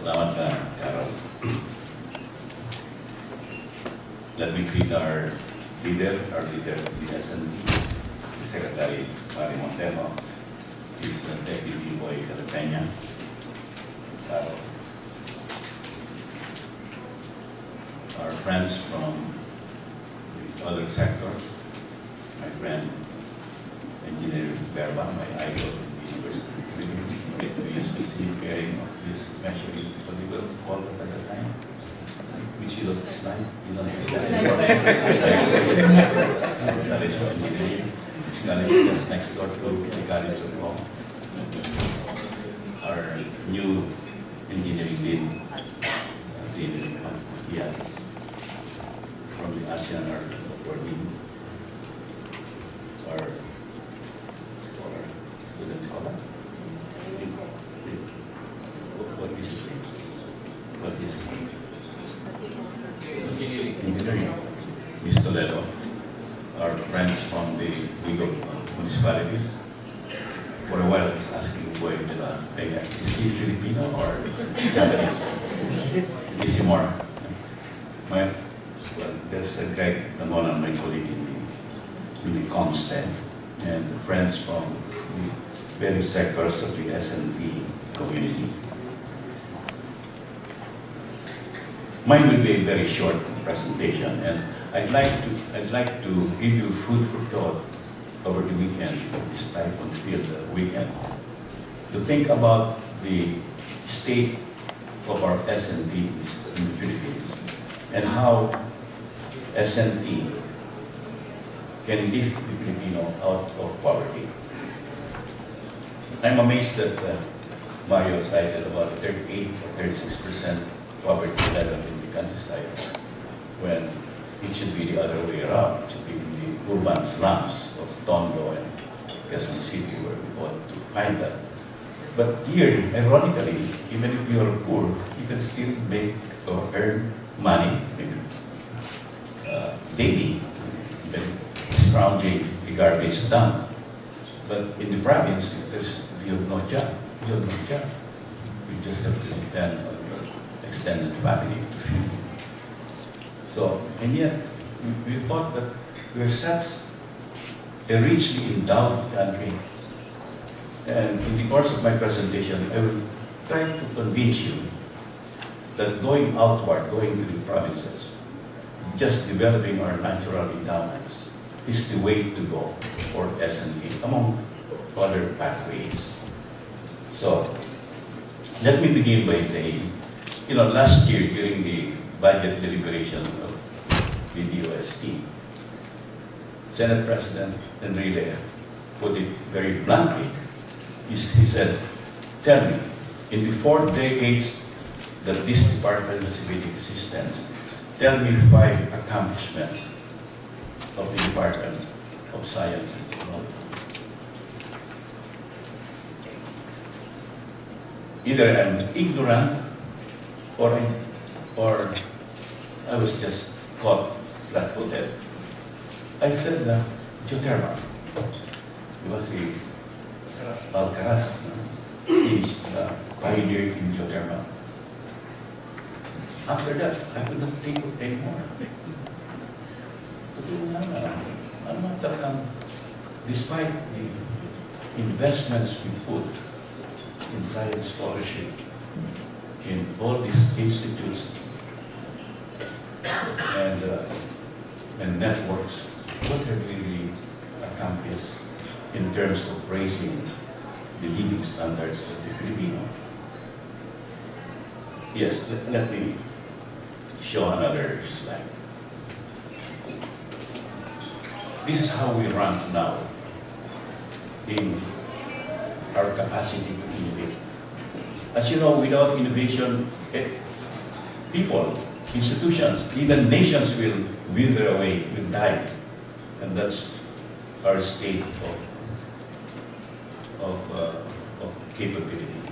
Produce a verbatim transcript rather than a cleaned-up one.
Salamat na, Carol. Let me greet our leader, our leader of the S N D, the Secretary Mari Montero, his uh, Deputy Boy Calapena, Carol. Our friends from the other sectors, my friend Engineer Berba, my idol in the University of the Philippines. We used to see him carrying this measuring, what we will call it at the time. Which you look slide? You don't that is for engineering. It's college just next door to the College of Law. Our new engineering dean, uh, Dean Yes, from the ASEAN or dean. Our scholar, student scholar. What is his name? What is his name? Engineering. Miz Toledo, our friends from the League of Municipalities. For a while, I was asking why did I think is he Filipino or Japanese? Is he more? My, well, there's a Greg Tamonan, my colleague in the, in the Comstead, and friends from the various sectors of the S N D community. Mine will be a very short presentation, and I'd like to I'd like to give you food for thought over the weekend, this type on field weekend, to think about the state of our S N Ts in the Philippines and how S N T can lift the Filipino out of poverty. I'm amazed that uh, Mario cited about thirty-eight or thirty-six percent poverty level in the countryside, when it should be the other way around. It should be in the urban slums of Tondo and Quezon City where we ought to find that. But here, ironically, even if you are poor, you can still make or earn money, maybe uh, daily, even scrounging the garbage dump. But in the province, there's, you have no job. You have no job. You just have to depend on your extended family to feed. So, and yes, we, we thought that we're such a richly endowed country. And in the course of my presentation, I will try to convince you that going outward, going to the provinces, just developing our natural endowments is the way to go for S N T, among other pathways. So, let me begin by saying, you know, last year during the budget deliberation of the D O S T, Senate President Enrile put it very bluntly. He, he said, tell me, in the four decades that this department has been in existence, tell me five accomplishments of the Department of Science and Technology. Either I'm ignorant or I, or I was just caught flat-footed. I said, uh, geothermal. It was a Alcaraz, uh, uh, pioneer in geothermal. After that, I could not think of any more. Despite the investments we put in science scholarship, in all these institutes and, uh, and networks, what have we really accomplished in terms of raising the living standards of the Filipino? Yes, let, let me show another slide. This is how we rank now in our capacity to innovate. As you know, without innovation, eh, people, institutions, even nations will wither away, will die. And that's our state of, of, uh, of capability.